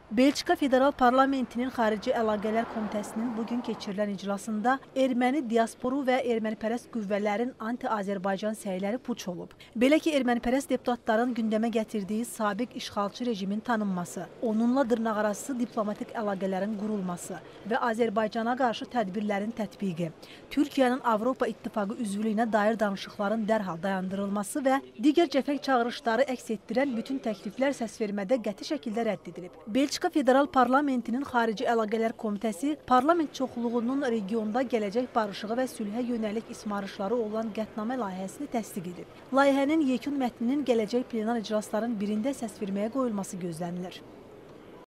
Belçika Federal Parlamentinin Xarici Əlaqələr Komitəsinin bugün keçirilən iclasında erməni diasporu və ermənipərəst qüvvələrin anti-Azərbaycan səyləri puç olub. Belə ki, ermənipərəst deputatların gündəmə gətirdiyi sabiq işğalçı rejimin tanınması, onunla dırnaqarası diplomatik əlaqələrin qurulması və Azərbaycana qarşı tədbirlərin tətbiqi, Türkiyənin Avropa İttifaqı üzvlüyünə dair danışıqların dərhal dayandırılması və digər cəfəng çağırışları əks etdirən bütün təkliflər səsvermədə qəti şəkildə rədd edilib. Belçika Federal Parlamentinin Xarici Əlaqələr Komitəsi parlament çoxluğunun regionda gələcək barışığı və sülhə yönəlik ismarışları olan qətnamə layihəsini təsdiq edib. Layihənin yekun mətninin gələcək plenar iclasların birində səsverməyə qoyulması gözlənilir.